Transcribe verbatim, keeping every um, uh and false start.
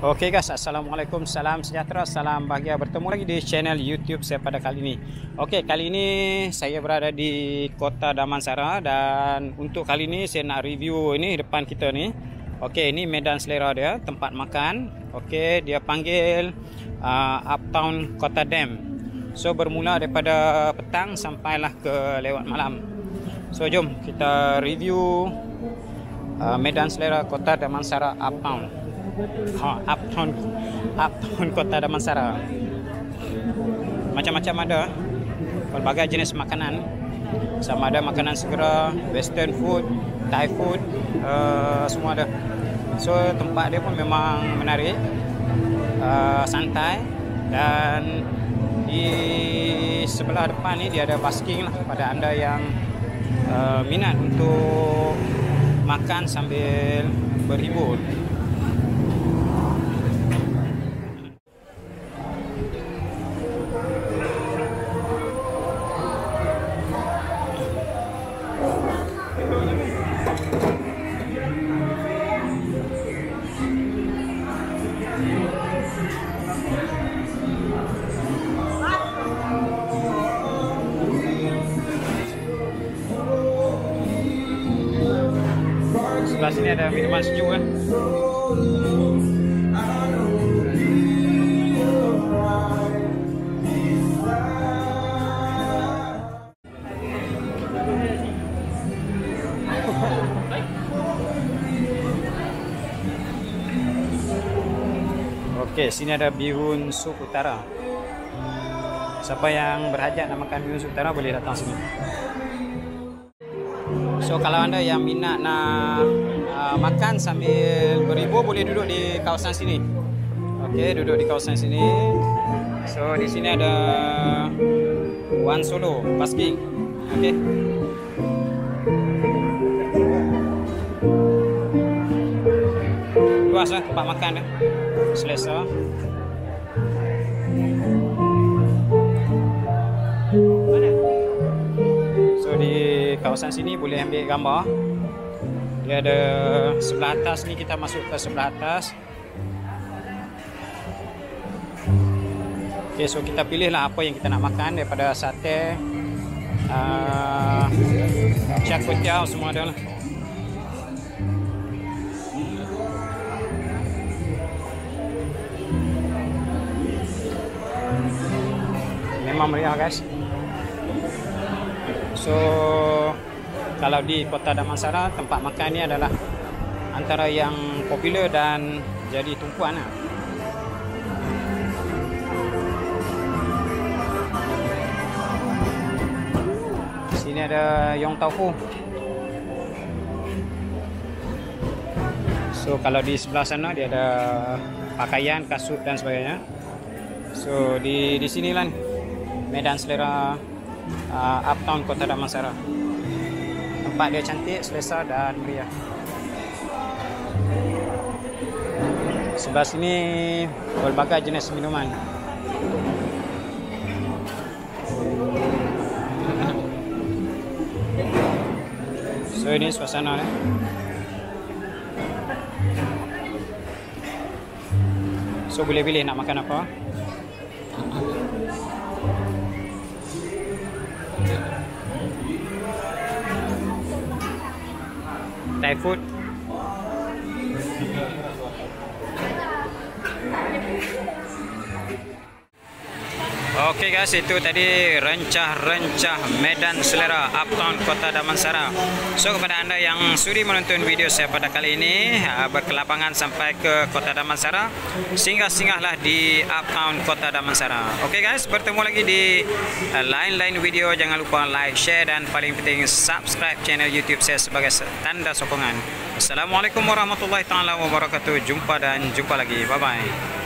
Oke guys, assalamualaikum, salam sejahtera, salam bahagia. Bertemu lagi di channel YouTube saya pada kali ini. Oke, kali ini saya berada di Kota Damansara dan untuk kali ini saya nak review ini depan kita ni. Oke, ini medan selera dia, tempat makan. Oke, dia panggil uh, Uptown Kota Dam. So bermula daripada petang sampailah ke lewat malam. So jom kita review uh, medan selera Kota Damansara Uptown. Ha, Uptown, Uptown Kota Damansara. Macam-macam ada berbagai jenis makanan. Sama ada makanan segera, western food, Thai food, uh, semua ada. So tempat dia pun memang menarik, uh, santai, dan di sebelah depan ni dia ada basking lah pada anda yang uh, minat untuk makan sambil berhibur. Sebelah sini ada minuman sejuk kan. Okey, sini ada bihun sup utara. Siapa yang berhajat nak makan bihun sup utara boleh datang sini. So kalau anda yang minat nak uh, makan sambil berhibur boleh duduk di kawasan sini. Okey, duduk di kawasan sini. So di sini ada One Solo basking. Okey. Luas lah tempat makan dia. Selesa. So di kawasan sini boleh ambil gambar. Dia ada sebelah atas ni, kita masuk ke sebelah atas. Okay, so kita pilihlah apa yang kita nak makan daripada sate, uh, char kway teow, semua ada lah. Memang meriah guys. So kalau di Kota Damansara tempat makan ni adalah antara yang popular dan jadi tumpuan lah. Sini ada Yong Tau Foo. So kalau di sebelah sana dia ada pakaian, kasut dan sebagainya. So di di sinilah ni medan selera uh, Uptown Kota Damansara. Tempat dia cantik, selesa dan meriah. Sebelah sini berbagai jenis minuman. So ini suasana ni. So boleh pilih nak makan apa. Thai food. Okey guys, itu tadi rencah-rencah medan selera Uptown Kota Damansara. So kepada anda yang sudi menonton video saya pada kali ini, berkelapangan sampai ke Kota Damansara, singgah-singgahlah di Uptown Kota Damansara. Okey guys, bertemu lagi di lain-lain video. Jangan lupa like, share dan paling penting subscribe channel YouTube saya sebagai tanda sokongan. Assalamualaikum warahmatullahi taala wabarakatuh. Jumpa dan jumpa lagi. Bye bye.